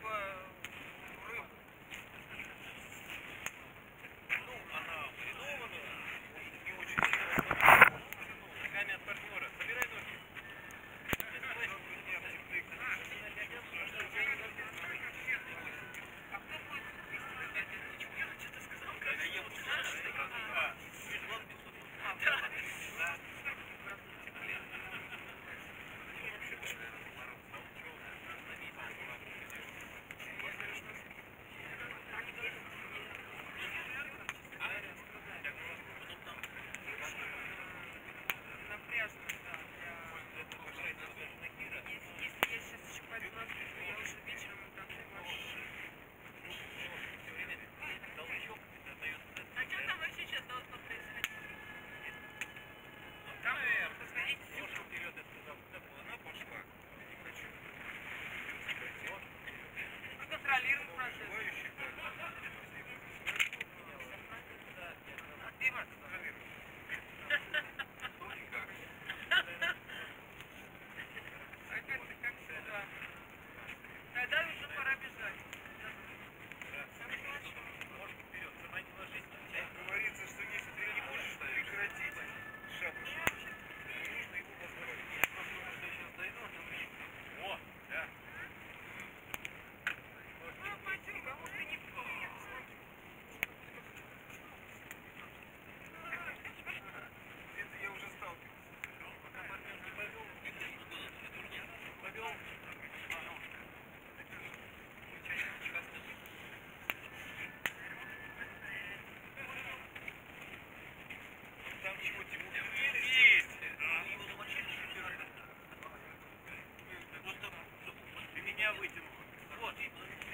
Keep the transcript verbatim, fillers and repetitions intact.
типа рыбу. Ну, она маринованная, не очень хорошо. Ногами от партнера. Собирай ноги. А кто будет что-то сказал? Когда я ему контролирует процесс. Ты вас контролируешь. А как ты как сюда? Тогда уже пора бежать. Может вперед, сама не ложись. Говорится, что если ты не можешь прекратить шапку. Нужно его позволить. Я просто думаю, что сейчас дойду, а там еще. О, да. Ну, пойдем, а может и не помню. Это я уже сталкивался. Пока партнер не повел, повел. Там чего, Тимур? Есть! Его замочили, что ли? Просто ты меня вытянул. Вот.